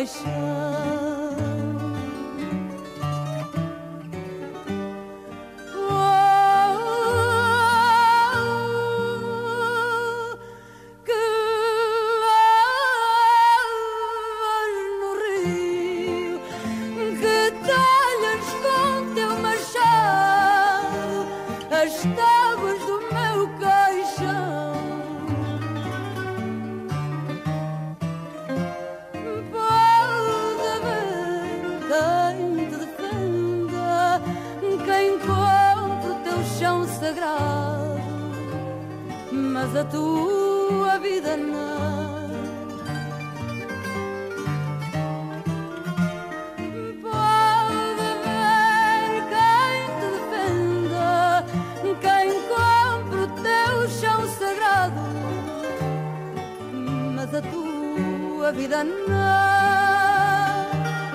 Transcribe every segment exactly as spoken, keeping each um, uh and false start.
caixão. Mas a tua vida não. Pode haver quem te defenda, quem compre o teu chão sagrado, mas a tua vida não.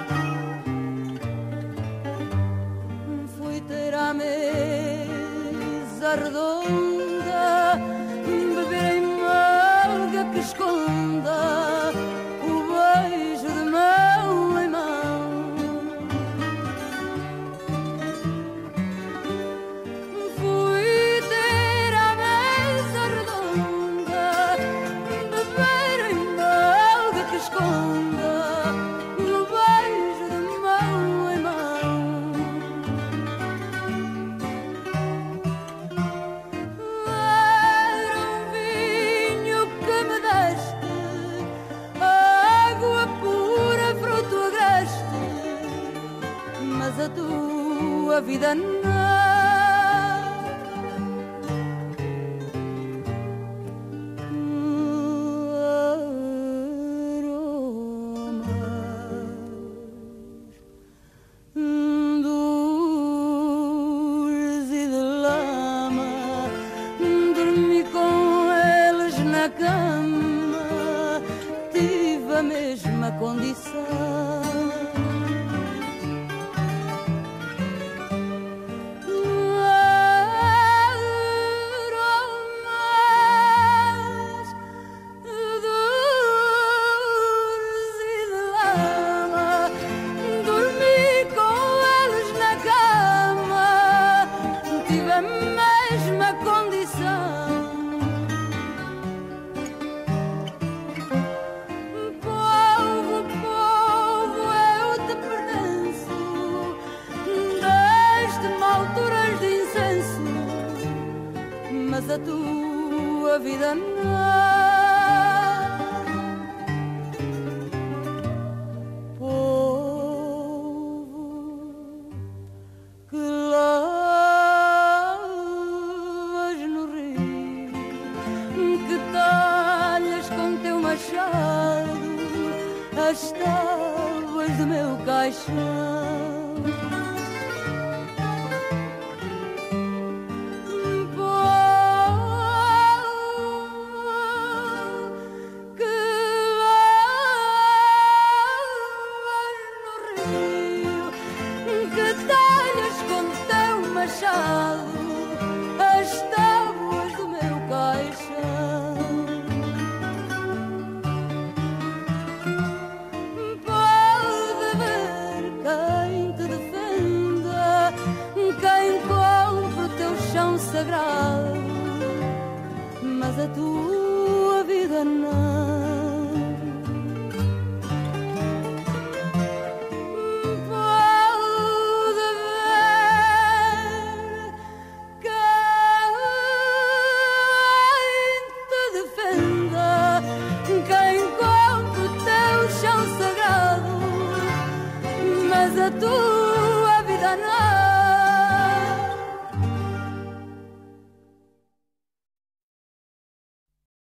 Fui ter à mesa redonda, beber em malga que esconda o beijo de mão em mão. Fui ter à mesa redonda, beber em malga que esconda o beijo de mão em mão. Mas a tua vida não. Aromas dores e de lama, dormi com eles na cama, tive a mesma condição. Mas a tua vida não. Povo que lavas no rio, que talhas com teu machado as tábuas do meu caixão. As tábuas do meu caixão. Pode haver quem te defenda, quem compre o teu chão sagrado, mas a tua